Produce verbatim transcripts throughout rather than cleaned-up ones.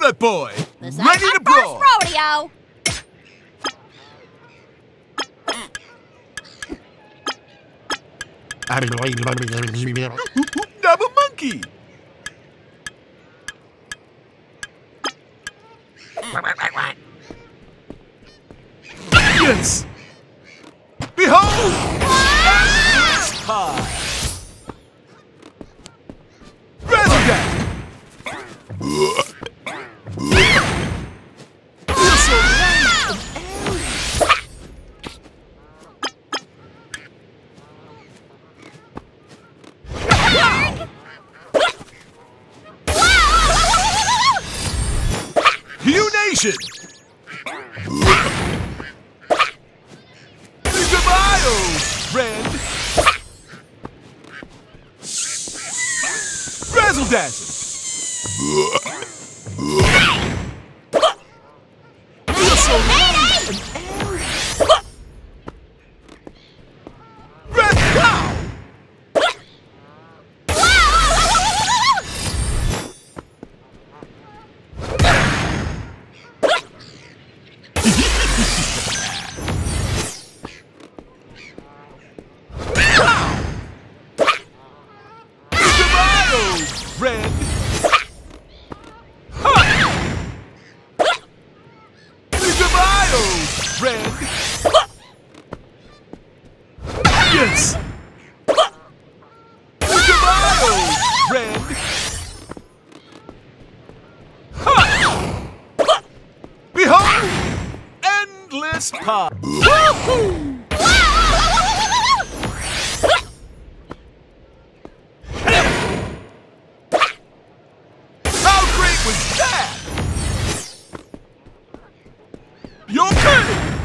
Bullet Boy, This ready ain't to my brawl. first rodeo. Double monkey. Yes. Behold, endless pie. President. Feels so light and airy. You Nation. Goodbye, old friend. Razzle dazzle. Feel so light and airy. Red cow. Goodbye, old friend. Ha! Goodbye, old friend. Yes. Goodbye, old friend. Ha! Behold, endless pie. Woohoo! How great was that? Your turn!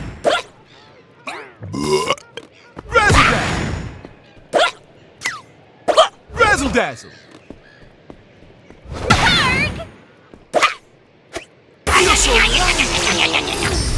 Razzle dazzle! Razzle dazzle! Feel so light.